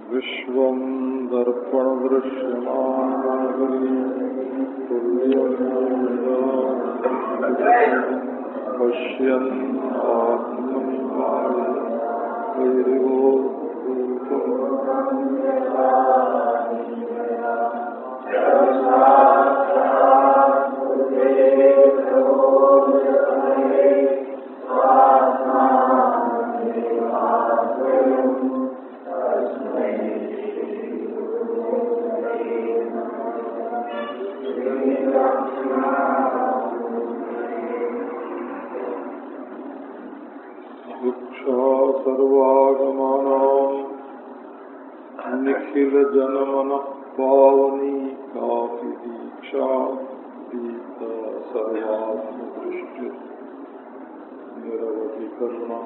विश्वं दर्पणदृश्यमानगरी तुल्यं पश्यन् आत्मनिवार्यो सर्वागमानां निखिल जनमनः पावनी कापि दीक्षा दीप्ता सर्वात्मदृष्टि निरवधि करुणा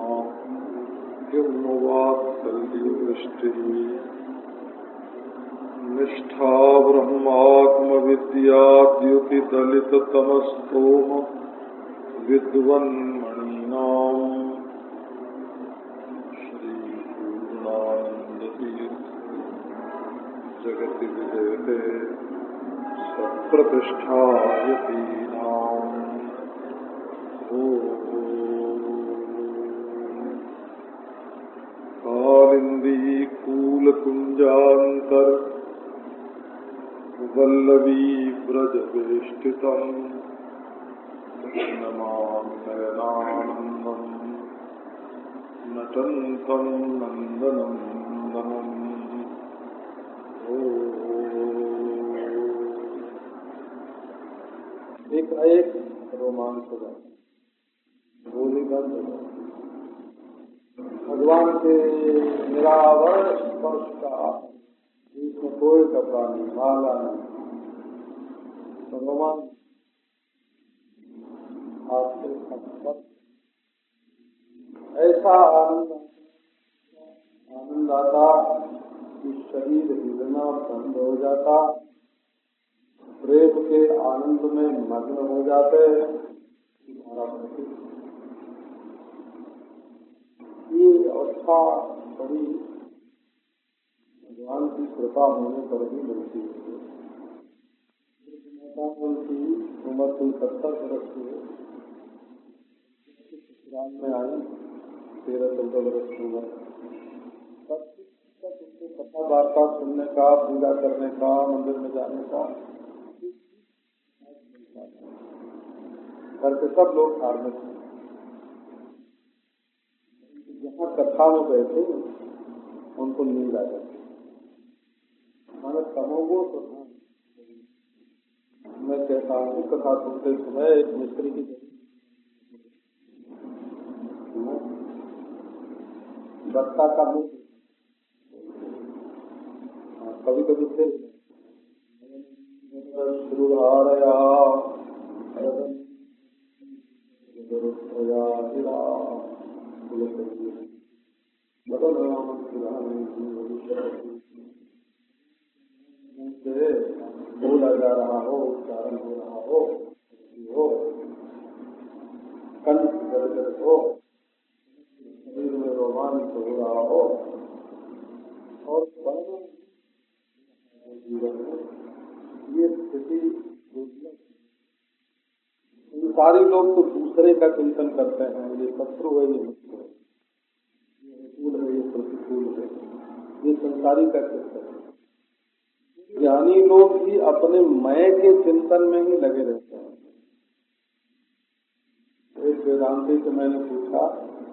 वात्सल्यवृष्टि निष्ठा ब्रह्मात्मविद्या द्युतिदलित तमस्तोम विद्वन्मणीनाम् जगति विजयते सत्प्रतिष्ठायतीनाम् कालिंदी कूलकुंजांतर वल्लवी ब्रजवेष्टितम् नमाम्यनानन्दम् नटन्तं नन्दनन्दनम् एक रोमांच होगा, गोली बंद होगा। भगवान के निरावरण स्पर्श का, जिसमें कोई कपड़ा नहीं, माला नहीं, भगवान आपके स्पर्श ऐसा आनंद आता कि शरीर हिलना बंद हो जाता, प्रेम के आनंद में मग्न हो जाते हैं। ये अवस्था बड़ी भगवान की कृपा होने पर ही मिलती है। उनकी उम्र कोई 70 वर्ष की है, ससुराल में आई 13-14 वर्ष की उम्र। उनको कथा वार्ता सुनने का, पूजा करने का, मंदिर में जाने का, घर के सब लोग धार्मिक हैं। जहाँ कथा में बैठे उनको नींद आ जाती। माने तमोगुण प्रधान। मैं कहता हूँ कथा सुनते समय एक मिस्त्री की बत्ता का मुख कभी कभी से श्रुहारया बोला जा रहा हो, उच्चारण हो रहा हो, कंठ गदगद हो, शरीर में रोमांच हो रहा हो, और जीवन में ये स्थिति सारी लोग तो दूसरे का चिंतन करते हैं, ये शत्रु है, ये मित्र है, ये अनुकूल है, ये प्रतिकूल है, ये संसारी का चिंतन है। ज्ञानी लोग भी अपने मैं के चिंतन में ही लगे रहते हैं। एक वेदांती से मैंने पूछा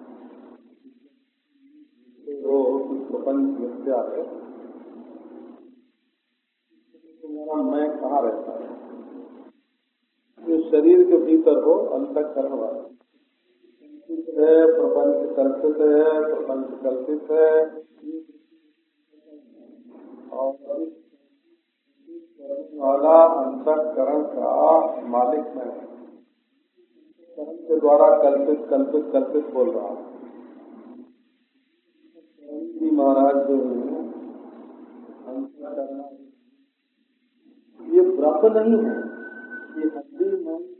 वो प्रपंच मिथ्या है, तुम्हारा मैं कहाँ रहता है? ये शरीर के भीतर हो, अंतःकरण वाला है, प्रपंच कल्पित है, प्रपंच कल्पित है, और वाला अंतःकरण का मालिक मैं हूँ। कर्म के द्वारा कल्पित कल्पित कल्पित बोल रहा हूँ। जी महाराज जो है अंतःकरण, ये व्रत नहीं है, ये हड्डी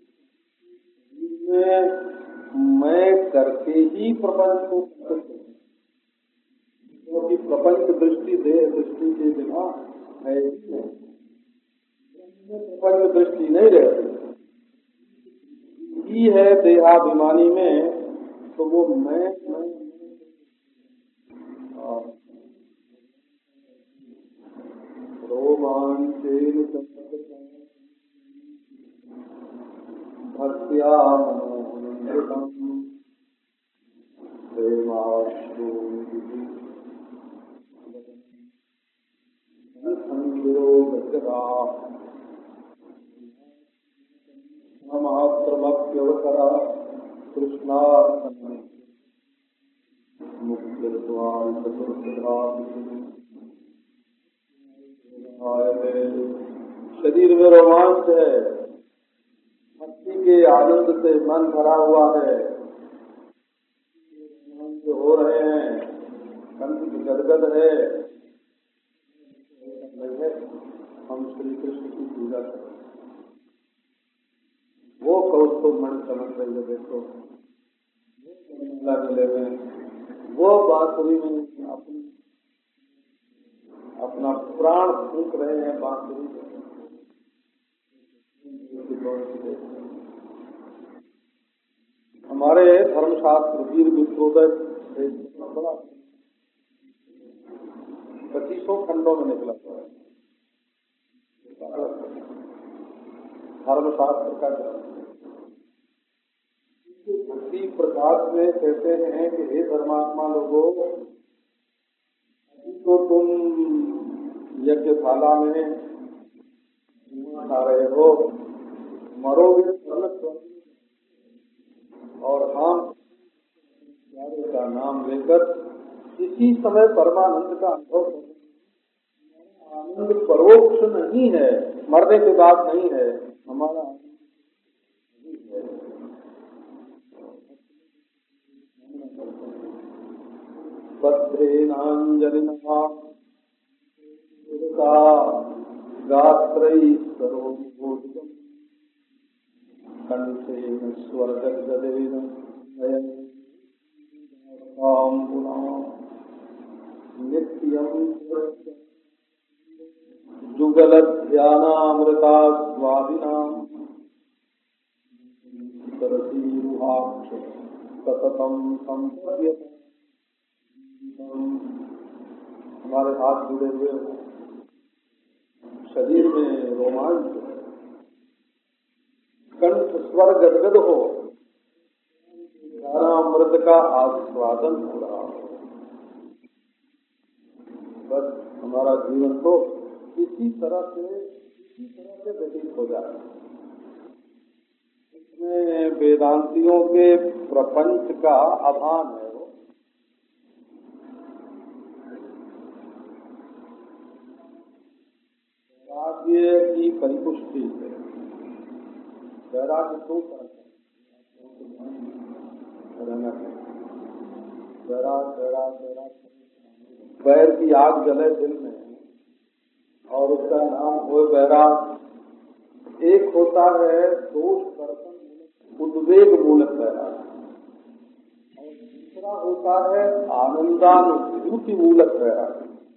में मैं करके ही प्रपंच को क्योंकि प्रपंच दृष्टि देह दृष्टि के बिना है ही नहीं, प्रपंच दृष्टि नहीं रहती ही है देहाभिमानी में, तो वो मैं रोमांचेन भक्त्या मनोहरम प्रेमाश्रु गजरा महाप्रमप्यवकरा कृष्णार्पण मुक्तिर्द्वार चतुर्भुजा शरीर में रोमांच है, भक्ति के आनंद से मन भरा हुआ है, रोमांच हो रहे हैं, कंठ गदगद है, हम श्री कृष्ण की पूजा करें। वो कौस्तुभ मणि समझ रही है, देखो गले में वो बांसुरी में अपना प्राण फूंक रहे हैं बांसुरी में। हमारे धर्मशास्त्र वीर विप्रोदय बड़ा 2500 खंडों में निकला हुआ है धर्मशास्त्र का ग्रंथ। भक्ति प्रकाश में कहते हैं कि हे धर्मात्मा लोगों, तो तुम यज्ञशाला में खा रहे हो, मरोगे और हम प्यारे का नाम लेकर इसी समय परमानंद का अनुभव करें। आनंद परोक्ष नहीं है, मरने के बाद नहीं है, हमारा बद्धेनांजलिना गात्रैः सरोमुखोदितम् कंठेन स्वर्गगदेन पुनः नित्यं जुगलध्यानामृतास्वादिनां सरसीरुहाक्ष सततं संपद्यते। हमारे हाथ जुड़े हुए हो, शरीर में रोमांच है, कंठ स्वर गदगद हो, अमृत का आस्वादन हो रहा हो। बस हमारा जीवन तो इसी तरह से व्यतीत हो जाए। इसमें वेदांतियों के प्रपंच का आभान है। वैराग्य की परिपुष्टि है। वैराग्य दो तरह का वैर की आग जले दिल में और उसका नाम हो वैराग। एक होता है दोष दर्शन उद्वेग मूलक वैराग, और दूसरा होता है आनंदानुभूति मूलक वैराग।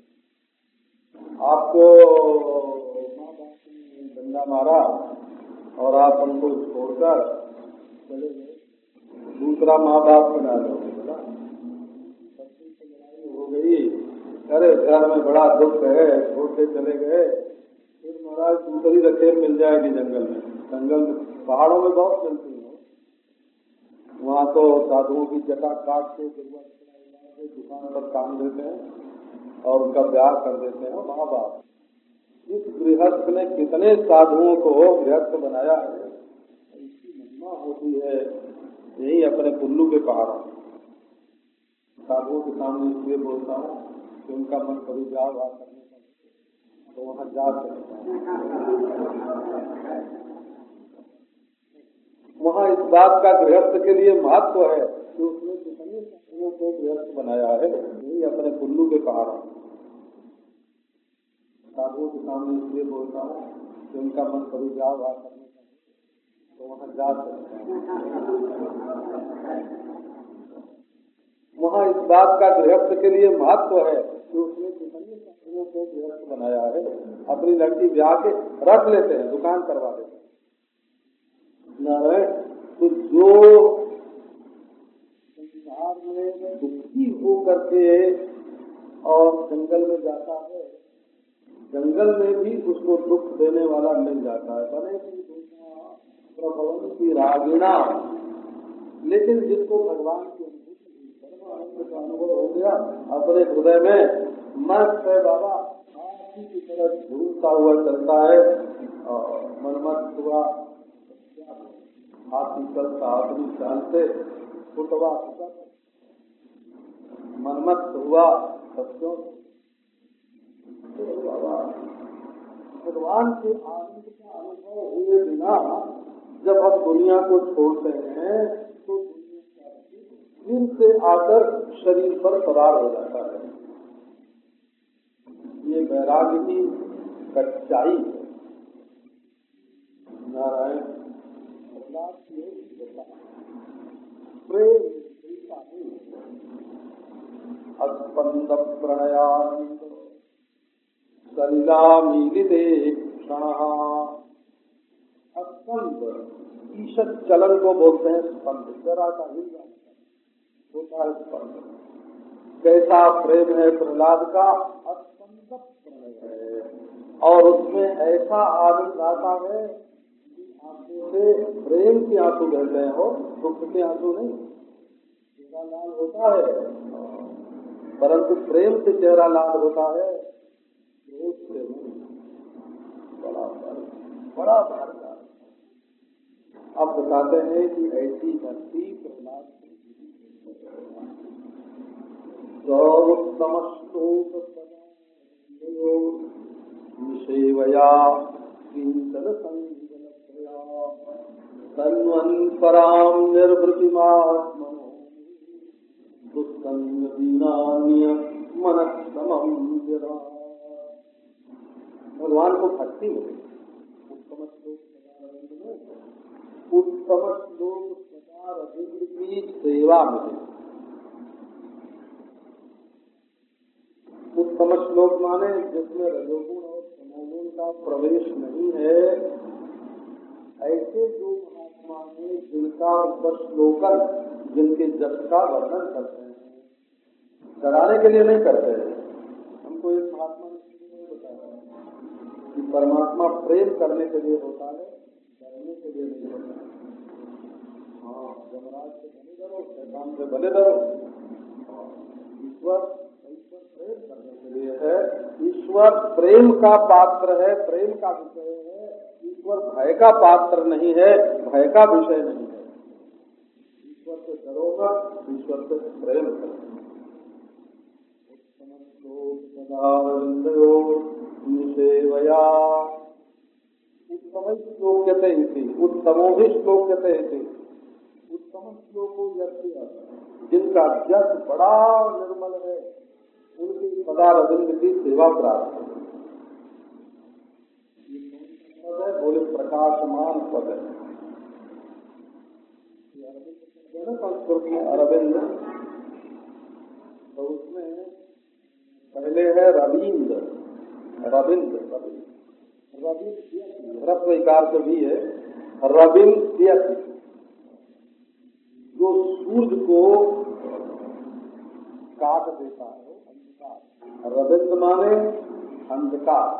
आपको माँ बाप ने डंडा मारा और आप उनको छोड़कर चले गए, दूसरा माँ बाप बना लो, लड़ाई हो गई, अरे घर में बड़ा दुख है, छोड़ के चले गए, फिर महाराज दूसरी रखेल मिल जाएगी जंगल में। पहाड़ों में बहुत मिलती है, वहाँ तो साधुओं की जटा काट के दुकान पर काम देते हैं और उनका ब्याह कर देते हैं माँ बाप। इस गृहस्थ ने कितने साधुओं को गृहस्थ बनाया है, इसकी महिमा होती है यही अपने कुल्लू के पहाड़ों में। साधुओं के सामने इसलिए बोलता हूँ कि उनका मन कभी ब्याह करने का तो वहाँ जा सकता है। वहाँ इस बात का गृहस्थ के लिए महत्व है कि उसने कितने साधुओं को गृहस्थ बनाया है, यही अपने कुल्लू के पहाड़ों में। साधुओं के सामने इसलिए बोलता हूँ कि उनका मन कभी ब्याह करने का तो वहाँ जा सकता है। वहाँ इस बात का गृहस्थ के लिए महत्व है जो उसने कितने शास्त्रियों को गृहस्थ बनाया है, अपनी लड़की ब्याह के रख लेते हैं, दुकान करवा देते हैं। नारायण, तो जो संसार में दुखी हो करके और जंगल में जाता है, जंगल में भी उसको दुख देने वाला मिल जाता है, बने की प्रभवन की रागिणा। लेकिन जिसको भगवान की अनुभूति का अनुभव हो गया अपने हृदय में, मस्त है बाबा, हाथी की तरह झूमता हुआ चलता है, और मनमत हुआ हाथी चलता अपनी चाल से, फुटवा मनमत हुआ सत्यों। तो बाबा भगवान के आनंद का अनुभव हुए बिना जब हम दुनिया को छोड़ते हैं तो दुनिया का फिर से आकर शरीर पर सवार हो जाता है। ये वैराग्य की सच्चाई है। नारायण प्रेम अस्पंद प्रणयानंद सलिलामीलिते क्षणः। स्पंद ईशत चलन को बोलते हैं स्पंद, जरा सा हिल होता है स्पंद। कैसा प्रेम है प्रहलाद का, स्पंद प्रणय है, और उसमें ऐसा आनंद आता है कि आंखों से प्रेम के आंसू बह गए हो, दुख के आंसू नहीं। चेहरा लाल होता है, परंतु प्रेम से चेहरा लाल होता है, क्रोध से नहीं। बड़ा भारी। अब बताते हैं कि ऐसी भक्ति प्रहलाद सर्वोत्तम श्लोक सेवया किंचन संगया तन्वन्पराम निर्वृतिमात्मनो दुस्संग दीनान्य मनस्तमं विरा। भगवान को भक्ति मिले, उत्तम श्लोक सदा रविंद्र की सेवा मिले। उत्तम श्लोक माने जिसमें रजोगुण और तमोगुण का प्रवेश नहीं है, ऐसे जो महात्मा हैं जिनका उपश्लोकन, जिनके जस का वर्णन करते हैं, डराने के लिए नहीं करते हैं। हमको एक महात्मा ने बताया कि परमात्मा प्रेम करने के लिए होता है, डरने के लिए नहीं होता है। हाँ, यमराज से भले डरो, शैतान से भले डरो, ईश्वर प्रेम करने के लिए है। ईश्वर प्रेम का पात्र है, प्रेम का विषय है। ईश्वर भय का पात्र नहीं है, भय का विषय नहीं है। ईश्वर से डरो मत, ईश्वर से प्रेम करो। उत्तम श्लोक निसेवया उत्तम श्लोक्यते इति, उत्तमो ही श्लोक्यते इति। उत्तम श्लोको यस्य, जिनका जस बड़ा निर्मल है, उनकी सदा रविंद्र की सेवा प्राप्त है। पद है, बोले प्रकाशमान पद है। संस्कृत में अरविंद, तो उसमें पहले है रविंद्र, रविंद्र रविंद्र रविंद्र रत्व इकार से भी है रविंद्र, जो सूर्य को काट देता है। रविंद्र माने अंधकार,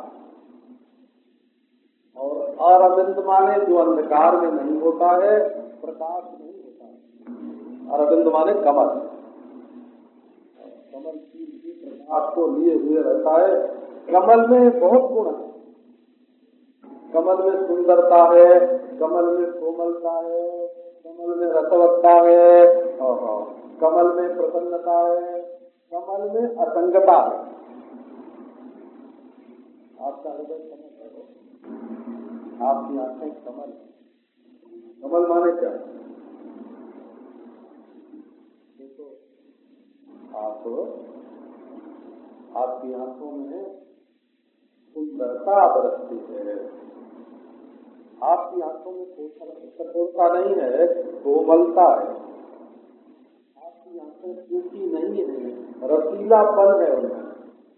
और अरविंद माने जो अंधकार में नहीं होता है, प्रकाश नहीं होता है। अरविंद माने कमल, कमल की प्रकाश को लिए हुए रहता है। कमल में बहुत गुण है, कमल में सुंदरता है, कमल में कोमलता है, कमल में रसवत्ता है, कमल में प्रसन्नता है, कमल में असंगता है। आपका हृदय कमल है, आपकी आंखें कमल। कमल माने क्या? देखो, आपकी आंखों में सुंदरता बरसती है, आपकी आंखों में कठोरता नहीं है, कोमलता है। आपकी आंखें सूखी नहीं है, रसीलापन है उनमें।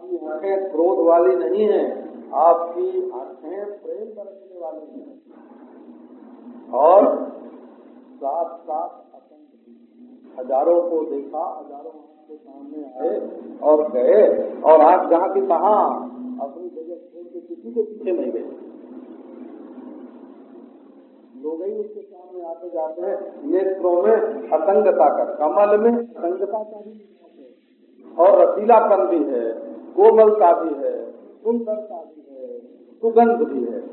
आपकी आंखें क्रोध वाली नहीं है, आपकी आंखें प्रेम बरसने वाली हैं। और साथ साथ असंख्य हजारों को देखा, हजारों के सामने आए और गए, और आप जहाँ की तहाँ अपनी जगह छोड़ के किसी के पीछे नहीं गए। लोग ही उसके सामने आते जाते हैं। नेत्रों में असंगता का, कमल में असंगता का भी है और रसीलापन भी है, कोमलता भी है, सुंदरता भी है, सुगंध भी है,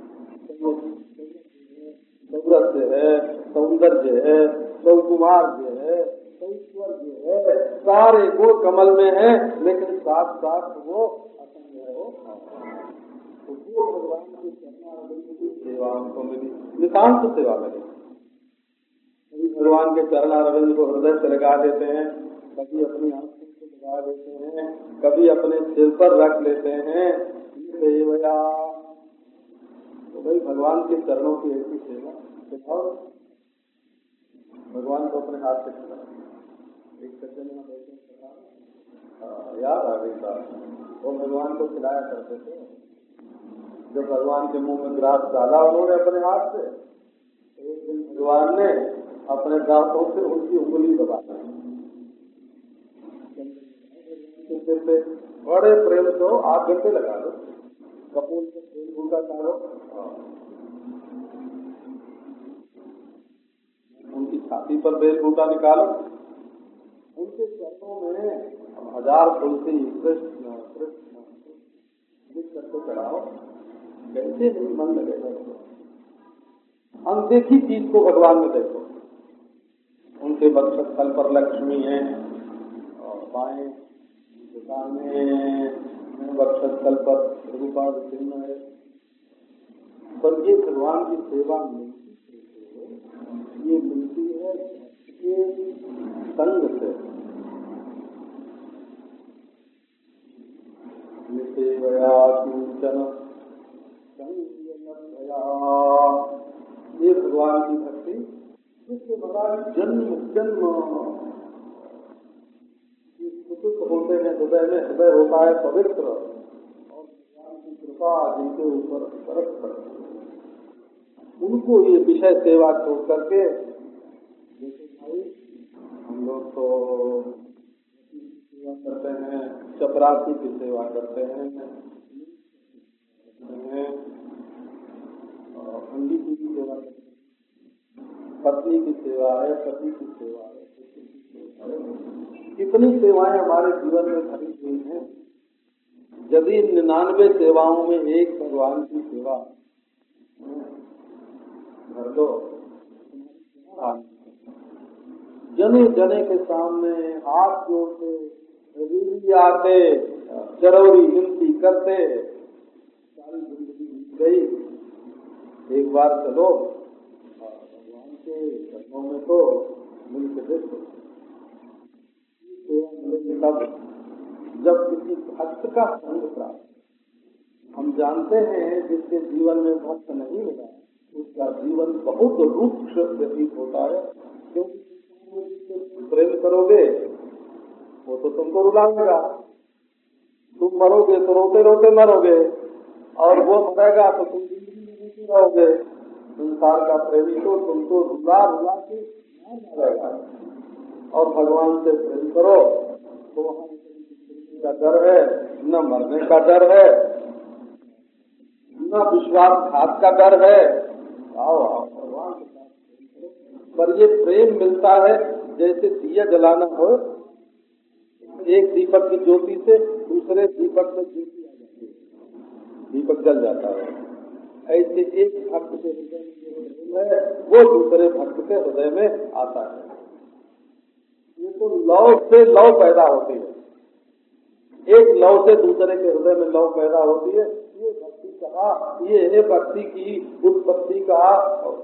सौरभ्य है, सौंदर्य है, सौकुमार्य है, सौश्वर्य है, सारे गुण कमल में है, लेकिन साथ साथ वो असंग है। वो भगवान के चरणारविंद की सेवा हमको मिली, नितांत सेवा मिली। कभी भगवान के चरणारविंद को हृदय से लगा देते हैं, कभी अपनी आंखों से लगा देते हैं, कभी अपने सिर पर रख लेते हैं। सेवया तो भाई भगवान के चरणों की ऐसी सेवा सिखाओ। भगवान को अपने हाथ से खिलाओ। एक सज्जन यहाँ बैठे याद आ गई बात, वो भगवान को खिलाया करते थे। जब भगवान के मुंह में ग्रास डाला उन्होंने अपने हाथ से, एक दिन भगवान ने अपने दांतों से उनकी उंगली दबा दी। बड़े प्रेम से आप गले लगा दो, कपूर से तेल भूखा डालो, उनकी छाती पर बेल बूटा निकालो, उनके चरणों में 1000 तुलसी कृष्ण कृष्ण जिस करके चढ़ाओ, कैसे नहीं मन लगेगा। अनदेखी चीज को भगवान में देखो। उनके वक्षस्थल पर लक्ष्मी है और बाएं दाहिने वक्षस्थल पर रूपाद चिन्ह है। पर ये भगवान की सेवा मिलती है, ये मिलती है ये संग से। सेवया किंचन ये भगवान की भक्ति, जिसके भगवान जन्म जन्म सुख होते हैं, हृदय में हृदय होता है पवित्र, और भगवान की कृपा जिनके ऊपर बरस पड़ती है, उनको ये विषय सेवा छोड़ करके, जैसे भाई हम लोग तो सेवा करते हैं, चपरासी की सेवा करते हैं, अंडी की भी सेवा करते हैं, पत्नी की सेवा है, पति की सेवा है, कितनी सेवाएं हमारे जीवन में भरी हुई हैं। यदि 99 सेवाओं में एक भगवान की सेवा भर लो, जने जने के सामने हाथ जोड़ते, रीढ़ी आते, चरौरी गिनती करते, सारी जिंदगी बीत गई। एक बार चलो भगवान के चरणों में तो मिल के देखो। सेवा मिलेगी तब जब किसी भक्त का संग प्राप्त। हम जानते हैं जिसके जीवन में भक्त नहीं मिला उसका जीवन बहुत रुक्ष व्यतीत होता है, क्योंकि प्रेम करोगे वो तो तुमको रुलाएगा, तुम मरोगे तो रोते रोते मरोगे, और वो मरेगा तो तुम जिंदगी में रोते रहोगे। संसार का प्रेमी तो तुमको रुला रुला के मारेगा, और भगवान से प्रेम करो तो वहाँ का डर है, न मरने का डर है, न विश्वासघात का डर है। आओ आओ भगवान के साथ प्रेम करो। पर ये प्रेम मिलता है जैसे दिया जलाना हो, एक दीपक की ज्योति से दूसरे दीपक में ज्योति आ जाती है, दीपक जल जाता है। ऐसे एक भक्त के हृदय में है वो दूसरे भक्त के हृदय में आता है। ये तो लौ से लौ पैदा होती है, एक लौ से दूसरे के हृदय में लौ पैदा होती है। ये भक्ति कहा, ये है भक्ति की उत्पत्ति कहा।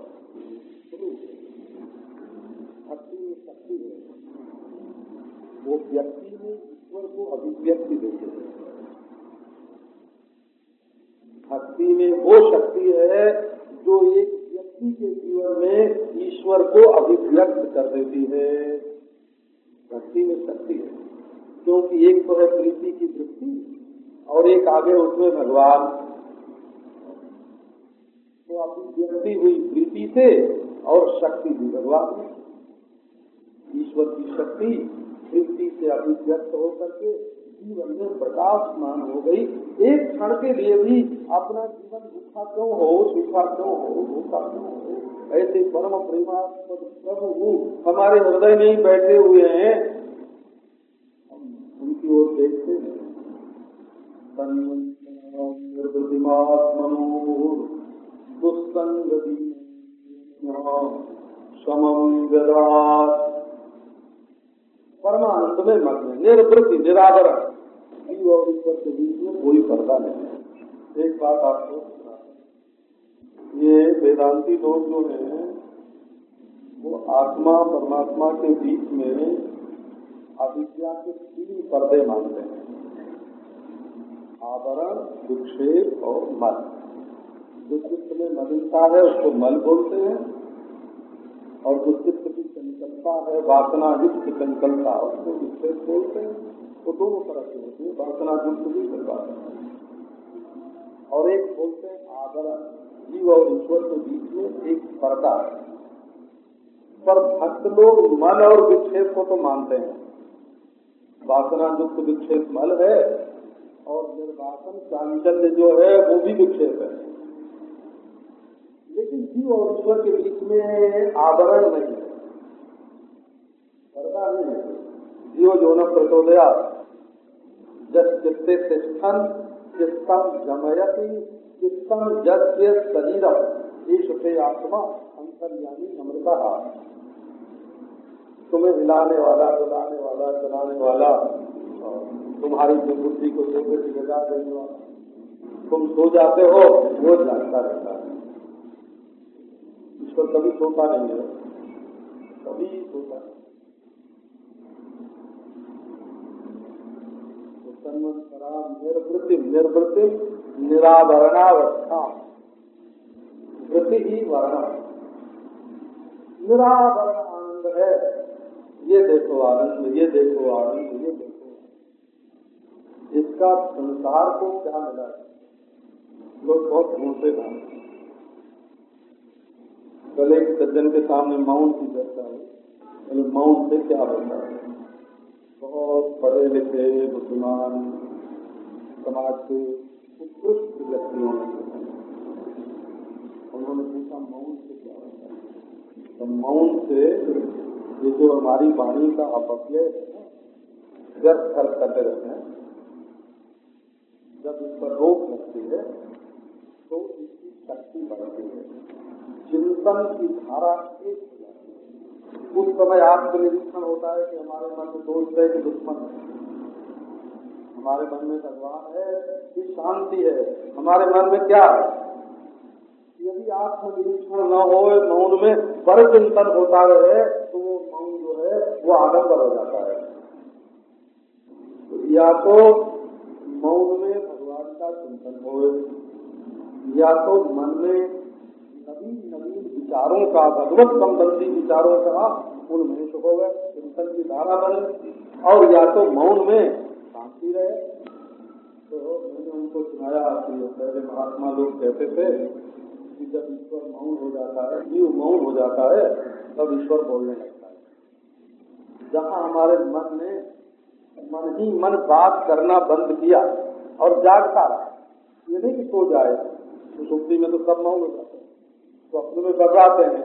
भक्ति में शक्ति है, वो व्यक्ति में ईश्वर को अभिव्यक्ति देते हैं। भक्ति में वो शक्ति है जो एक व्यक्ति के जीवन में ईश्वर को अभिव्यक्त कर देती है। भक्ति में शक्ति है, क्योंकि एक तो है प्रीति की वृत्ति, और एक आगे उसमें भगवान। तो अभिव्यक्ति हुई प्रीति से और शक्ति भी भगवान में। ईश्वर की शक्ति प्रीति से अभिव्यक्त होकर के जीवन में प्रकाशमान हो गई। एक क्षण के लिए भी अपना जीवन दुखा क्यों हो, सुखा क्यों हो, भूखा क्यों हो, ऐसे परम प्रेमास्पद प्रभु हमारे हृदय में ही बैठे हुए हैं। हम उनकी ओर देखते हैं। निर्वृतिमात्मनो दुस्संगति समम विराट। परमानंद में मग्न, निर्वृत्ति, निरावरण, जीव और ईश्वर के बीच में कोई पर्दा नहीं। एक बात आपको, ये वेदांती लोग जो हैं वो आत्मा परमात्मा के बीच में अविद्या के 3 पर्दे मानते हैं, आवरण, विक्षेप और मल। जो चित्त में मलिनता है उसको मल बोलते हैं, और जो चित्त की चंचलता है, वासना युक्त चंचलता, उसको विक्षेप बोलते हैं। वो दोनों तरह के होते हैं, वासना युक्त भी वासना, और एक बोलते हैं आवरण। जीव और ईश्वर के बीच में एक पर्दा है। पर भक्त लोग मल और विक्षेप को तो मानते हैं। वासना युक्त विक्षेप मल है, और निर्वासन चांचल्य जो है वो भी विक्षेप है। लेकिन जीव और ईश्वर के बीच में आवरण नहीं है, पर्दा नहीं है। जीव जो न प्रचोदया जस चित्ते तिष्ठन् चित्तम जमयति चित्तम यस्य शरीरम ईश से आत्मा अंतर्यामी नम्रता। तुम्हें हिलाने वाला, डुलाने वाला, चलाने वाला, तुम्हारी बुद्धि को सोचे से जगा देने वाला, तुम सो जाते हो वो जानता रहता है। ईश्वर कभी सोता नहीं है, कभी सोता नहीं। तो तन्मत्परा निर्वृत्ति, निर्वृत्ति निरावरणावस्था, वृत्ति ही वर्ण, निरावरण आनंद है। ये देखो आनंद, ये देखो आनंद, ये देखो। इसका संसार को क्या मिला है? लोग बहुत ढूंढते हैं। कल एक सज्जन के सामने मौन की चर्चा हुई। मौन से क्या होता है? बहुत पढ़े लिखे बुद्धिमान समाज के उत्कृष्ट व्यक्तियों ने उन्होंने पूछा मौन से क्या होता है? तो मौन से ये जो हमारी वाणी का अपव्यय व्यर्थ खर्च करते रहते हैं, जब इस पर रोक लगती है तो इसकी शक्ति बढ़ती है, चिंतन की धारा एक हो जाती है। उस समय आत्मनिरीक्षण होता है कि हमारे मन में दोस्त है कि दुश्मन है, हमारे मन में भगवान है कि शांति है, हमारे मन में क्या है। यदि आत्मनिरीक्षण न हो, मौन में पर चिंतन होता रहे तो वो मौन जो है वो आडंबर हो जाता है। तो या तो मौन में भगवान का चिंतन हो, या तो मन में नवीन नवीन विचारों का, भगवत संबंधी विचारों का उन्मेष हो गए, चिंतन की धारा बने, और या तो मौन में शांति रहे। तो मैंने उनको सुनाया कि पहले महात्मा लोग कहते थे कि जब ईश्वर मौन हो जाता है, जीव मौन हो जाता है, तब ईश्वर बोलने लगता है। जहाँ हमारे मन ने मन ही मन बात करना बंद किया और जागता रहा, ये नहीं कि सो जाए, तो सुप्ति में तो सब मौन हो जाते हैं, तो अपने में घबराते हैं।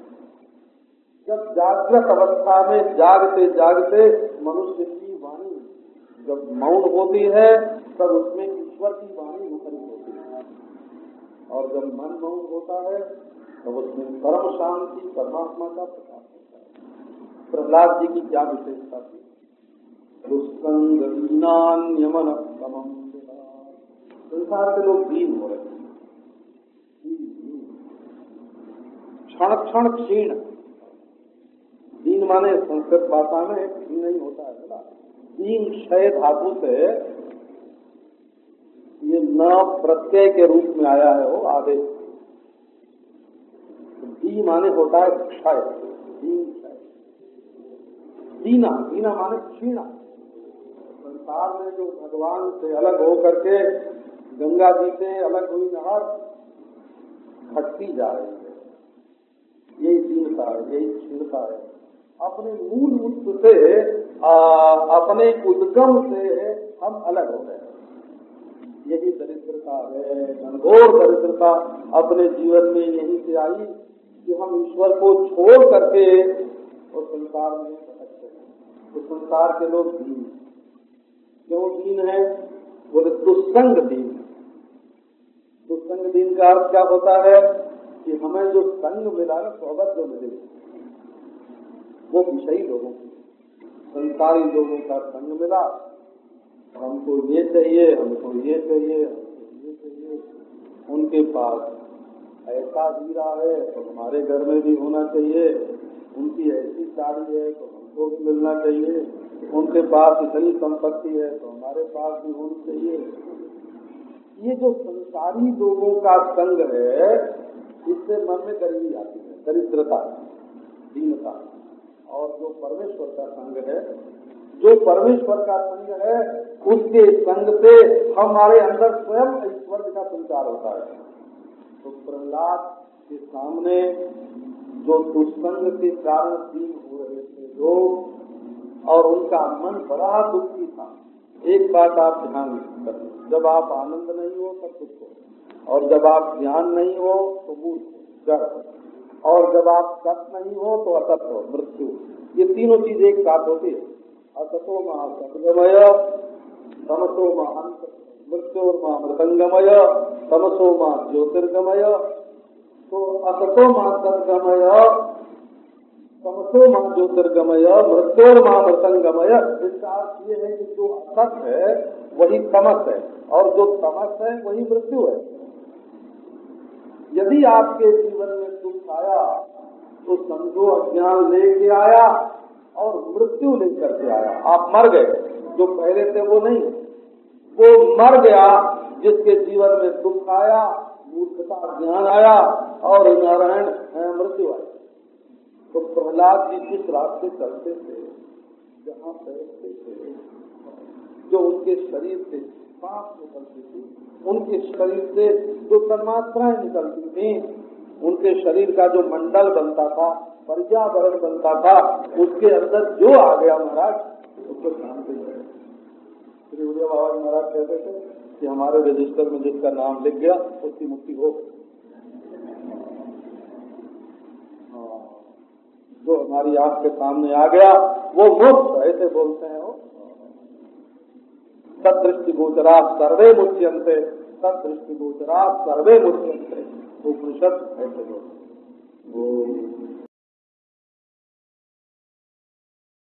जब जागृत अवस्था में जागते जागते मनुष्य की वाणी जब मौन होती है, तब उसमें ईश्वर की वाणी मुखरित होती है, और जब मन मौन होता है तब उसमें परम शांति परमात्मा का प्रकाश होता है। प्रहलाद जी की क्या विशेषता थी? दुष्कंगीनान्यमन समम। संसार के लोग दीन हो रहे हैं, क्षण क्षण क्षीण। दीन माने संस्कृत भाषा में क्षीण नहीं होता है ना, दीन क्षय धातु से ये न प्रत्यय के रूप में आया है वो आदेश। दी माने होता है क्षय, दीन क्षय। दीना, दीना माने क्षीणा। संसार में जो भगवान से अलग हो करके गंगा जी से अलग हुई नहर घटती जा रही है, यही दीनता है, यही क्षीणता है। अपने मूल उत्स से अपने उद्गम से हम अलग हो गए, यही दरिद्रता है, घनघोर दरिद्रता अपने जीवन में यहीं से आई कि हम ईश्वर को छोड़ करके और संसार में भटकते हैं। तो संसार के लोग दीन, क्यों दीन है? बोले दुस्संग दीन। दुस्संग दीन का अर्थ क्या होता है कि हमें जो संग मिला ना, सोहबत जो मिले, वो विषयी लोगों की, संसारी लोगों का संग मिला। हमको ये चाहिए, हमको ये चाहिए, हमको ये चाहिए। उनके पास ऐसा हीरा है तो हमारे घर में भी होना चाहिए, उनकी ऐसी साड़ी है तो हमको भी मिलना चाहिए, उनके पास इतनी संपत्ति है तो हमारे पास भी होनी चाहिए। ये जो संसारी लोगों का संग है, इससे मन में गरीबी आती है, दरिद्रता, दीनता। और जो परमेश्वर का संग है, जो परमेश्वर का संग है, उसके संग से हमारे अंदर स्वयं ऐश्वर्य का संचार होता है। तो प्रहलाद के सामने जो दुष्संग के कारण दीन हो रहे थे लोग, और उनका मन बड़ा दुखी था। एक बात आप ध्यान करें, जब आप आनंद नहीं हो तब दुख हो, और जब आप ज्ञान नहीं हो तो मूर्ख हो, जड़ हो, और जब आप सत नहीं हो तो असत हो, मृत्यु। ये तीनों चीज एक साथ होती है। असतो महा सतगमय, तमसो महा मृत्योर्मा मृतंगमय, तमसो महा ज्योतिर्गमय। तो असतो महा सतगमय, तमसो महा ज्योतिर्गमय, मृत्योर्मा मृतंगमय। इसका अर्थ ये है कि जो असत है वही तमस है, और जो तमस है वही मृत्यु है। यदि आपके जीवन में दुख आया तो समझो अज्ञान लेके आया और मृत्यु लेकर के आया। आप मर गए, जो पहले थे वो नहीं, वो मर गया जिसके जीवन में दुख आया, मूर्खता, ज्ञान आया और नारायण मृत्यु आई। तो प्रहलाद जी जिस रास्ते चलते थे, जहाँ बैठते थे, जो उनके शरीर से सांस निकलती थी, उनके शरीर से जो तन्मात्राएं निकलती थी, उनके शरीर का जो मंडल बनता था, पर्यावरण बनता था, उसके अंदर जो आ गया महाराज उसको शांति है। श्री उदय बाबा महाराज कहते थे कि हमारे रजिस्टर में जिसका नाम लिख गया उसकी मुक्ति हो। जो हमारी आंख के सामने आ गया वो मुक्त, ऐसे बोलते हैं वो। सदृष्टि गोचरा सर्वे मुच्यन्ते, सदृष्टि गोचरा सर्वे मुच्यन्ते, उपनिषद ऐसे बोलते हैं।